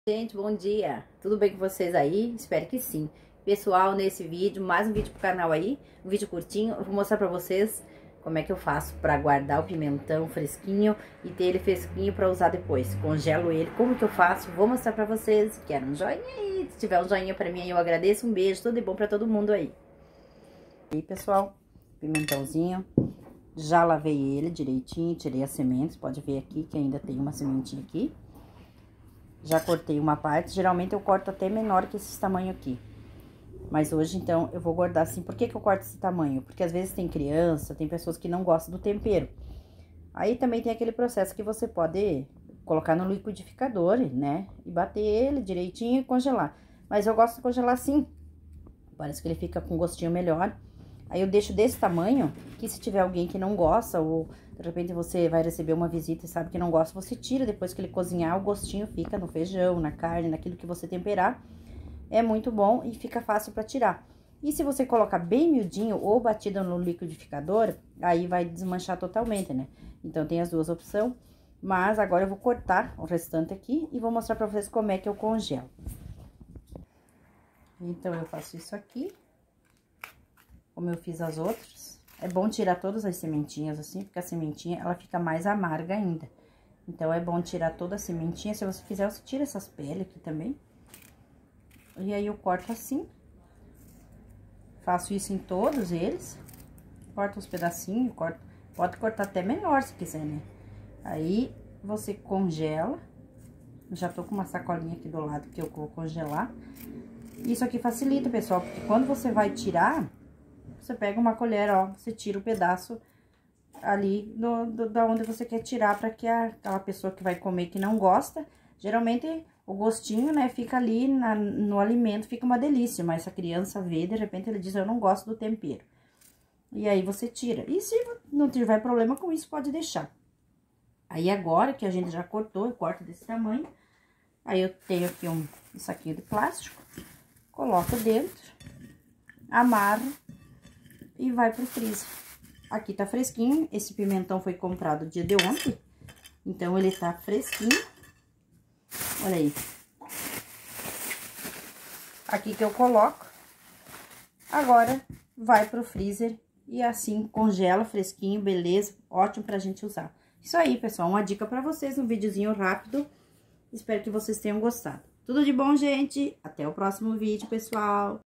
Gente, bom dia! Tudo bem com vocês aí? Espero que sim. Pessoal, nesse vídeo, mais um vídeo pro canal aí, um vídeo curtinho, eu vou mostrar pra vocês como é que eu faço pra guardar o pimentão fresquinho e ter ele fresquinho pra usar depois. Congelo ele, como que eu faço? Vou mostrar pra vocês. Quero um joinha aí, se tiver um joinha pra mim eu agradeço, um beijo, tudo de bom pra todo mundo aí. E aí, pessoal, pimentãozinho, já lavei ele direitinho, tirei as sementes, pode ver aqui que ainda tem uma sementinha aqui. Já cortei uma parte, geralmente eu corto até menor que esse tamanho aqui. Mas hoje, então, eu vou guardar assim. Por que que eu corto esse tamanho? Porque às vezes tem criança, tem pessoas que não gostam do tempero. Aí também tem aquele processo que você pode colocar no liquidificador, né? E bater ele direitinho e congelar. Mas eu gosto de congelar assim. Parece que ele fica com um gostinho melhor. Aí eu deixo desse tamanho, que se tiver alguém que não gosta, ou de repente você vai receber uma visita e sabe que não gosta, você tira depois que ele cozinhar, o gostinho fica no feijão, na carne, naquilo que você temperar. É muito bom e fica fácil pra tirar. E se você colocar bem miudinho ou batido no liquidificador, aí vai desmanchar totalmente, né? Então tem as duas opções, mas agora eu vou cortar o restante aqui e vou mostrar pra vocês como é que eu congelo. Então eu faço isso aqui, como eu fiz as outras. É bom tirar todas as sementinhas assim, porque a sementinha, ela fica mais amarga ainda. Então, é bom tirar toda a sementinha. Se você quiser, você tira essas peles aqui também. E aí, eu corto assim. Faço isso em todos eles. Corto os pedacinhos, pode cortar até menor se quiser, né? Aí, você congela. Já tô com uma sacolinha aqui do lado que eu vou congelar. Isso aqui facilita, pessoal, porque quando você vai tirar... Você pega uma colher, ó, você tira o pedaço ali da onde você quer tirar, pra que aquela pessoa que vai comer que não gosta, geralmente o gostinho, né, fica ali no alimento, fica uma delícia, mas se a criança vê, de repente ele diz, eu não gosto do tempero. E aí você tira. E se não tiver problema com isso, pode deixar. Aí agora que a gente já cortou, eu corto desse tamanho, aí eu tenho aqui um saquinho de plástico, coloco dentro, amarro, e vai pro freezer. Aqui tá fresquinho, esse pimentão foi comprado dia de ontem, então ele tá fresquinho. Olha aí. Aqui que eu coloco. Agora, vai pro freezer e assim congela fresquinho, beleza? Ótimo pra gente usar. Isso aí, pessoal, uma dica pra vocês, um videozinho rápido. Espero que vocês tenham gostado. Tudo de bom, gente? Até o próximo vídeo, pessoal!